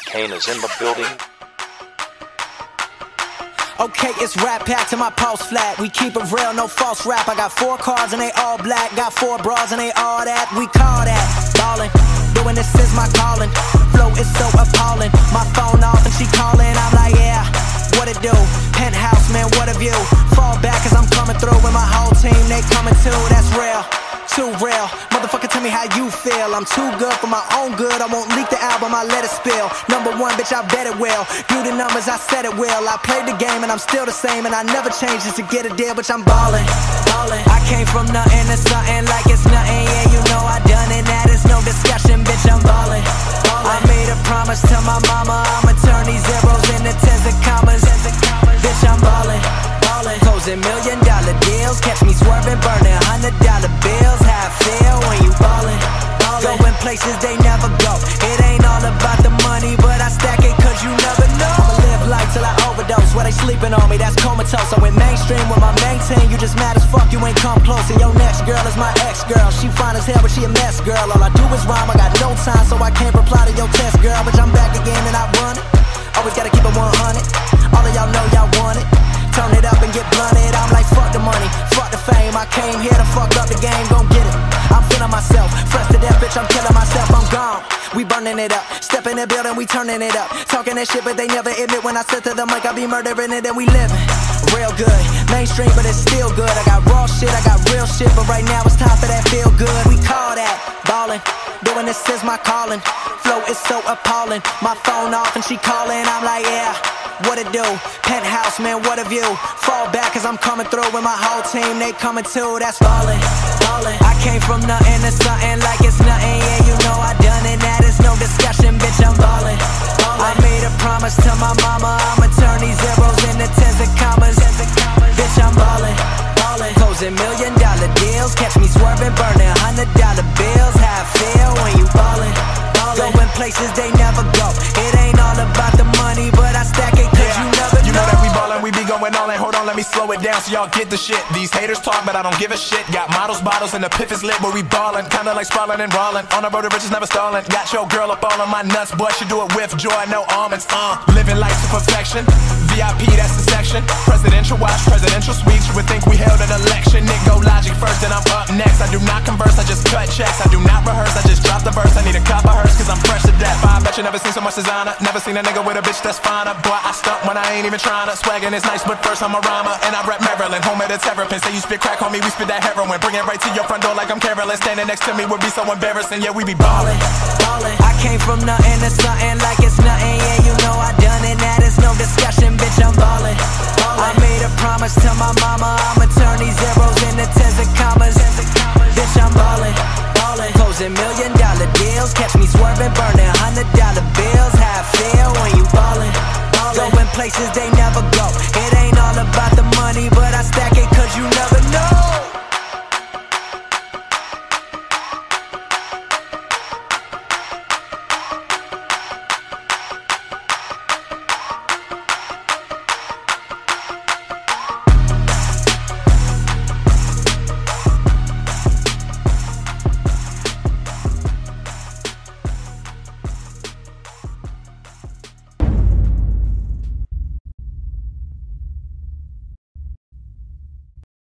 Kane is in the building. Okay, it's Rat Pack to my pulse flat. We keep it real, no false rap. I got 4 cars and they all black. Got 4 bras and they all that. We call that ballin'. Doing this is my calling. Flow is so appalling. My phone off and she calling. I'm like, yeah, what it do? Penthouse, man, what a view. Fall back cause I'm coming through with my whole team. They coming too, that's real. Too real, motherfucker, tell me how you feel. I'm too good for my own good. I won't leak the album, I let it spill. #1, bitch, I bet it will. Do the numbers, I said it will. I played the game and I'm still the same, and I never changed it to get a deal, bitch, I'm ballin', ballin'. I came from nothing to something like it's nothing. Yeah, you know I done it, that is no discussion, bitch, I'm ballin', ballin'. I made a promise to my mama, I'ma turn these zeros into tens and commas. Bitch, I'm ballin', ballin'. Closing $1 million deals, catch me swerving, burning $100 bills. How I feel when you ballin', ballin'. Going places they never go. It ain't all about the money, but I stack it cause you never know. I'ma live life till I overdose. Where they sleeping on me, that's comatose. I went mainstream with my main team. You just mad as fuck, you ain't come close. And your next girl is my ex-girl. She fine as hell, but she a mess, girl. All I do is rhyme, I got no time, so I can't reply to your test, girl. But I'm back again and I run it. Always gotta keep it 100. All of y'all know y'all want it. Turn it up and get blunted. I'm like, fuck the money, fuck the fame. I came here to fuck up the game, gon' get it. I'm feeling myself, fresh to death, bitch, I'm killing myself, I'm gone. We burning it up, step in the building, we turning it up. Talking that shit, but they never admit when I sit to the mic, I be murdering it and we living. Real good, mainstream, but it's still good. I got raw shit, I got real shit, but right now it's time for that feel good. We call that ballin', doing this is my calling. Flow is so appalling, my phone off and she calling. I'm like, yeah, what it do? Penthouse, man, what a view. Fall back cause I'm coming through with my whole team. They coming too, that's ballin', ballin'. I came from nothing to something like it's nothing. Yeah, you know I done it, that is no discussion, bitch, I'm ballin', ballin'. I made a promise to my mama, I'ma turn these zeros into tens and commas. Bitch, I'm ballin', ballin'. Closing $1 million deals, catch me swerving, burning $100 bills. How I feel when you ballin', ballin'. Going places they never go. It ain't all about the money, but I stack it cause you never know. You know that we ballin', we be going all in. Hold on, let me slow it down so y'all get the shit. These haters talk, but I don't give a shit. Got models, bottles, and the piff is lit where we ballin'. Kinda like sprawling and rollin'. On the road to riches, never stallin'. Got your girl up all on my nuts, boy, she do it with joy, no almonds. Living life to perfection. VIP, that's the section. Presidential watch, presidential suites. You would think we held an election. Nick go logic first, and I'm up next. I do not converse, I just cut checks. I do not rehearse, I just drop the verse. I need a cup of hers, cause I'm fresh to death. I bet you never seen so much designer. Never seen a nigga with a bitch that's finer. Boy, I stunt when I ain't even tryna. Swaggin' is nice, but first I'm a rhymer. And I rap Maryland, home of the terrapin. Say you spit crack, homie, we spit that heroin. Bring it right to your front door like I'm Carolyn. Standing next to me would be so embarrassing. Yeah, we be ballin', ballin'. I came from nothing to something like it's nothing. Yeah, you know I done it, that is no discussion, bitch, I'm ballin', ballin'. I made a promise to my mama, I'ma turn these zeros into tens and commas. Bitch, I'm ballin', ballin'. Closing $1 million deals, catch me swerving, burning $100 bills. How I feel when you ballin', ballin'. Going places they